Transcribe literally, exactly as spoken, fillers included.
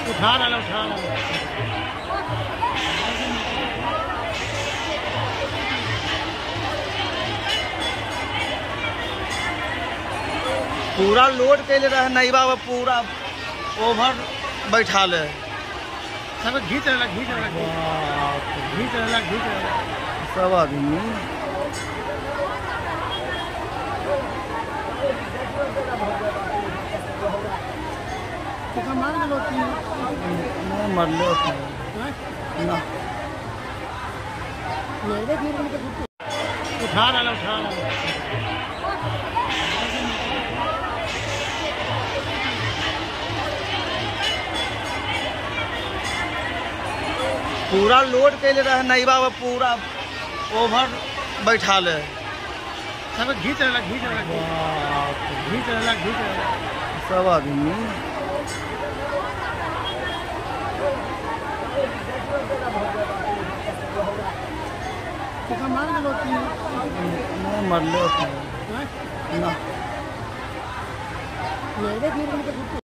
उठा रहा उठा रहा पूरा लोड कैले रहे नहीं बाबा, पूरा ओवर बैठा ले सब घीच रहा घीच रहा घीच रहा घीच रहा सब आदमी। मार लो मर लो ना, उठा रहा उठा रहा पूरा लोड कैले रहे नहीं बाबा, पूरा ओवर बैठा ले सब घीच रहा घीच रहा घीच रहा घीच रहा सब आदमी। मार लो मर लो ना।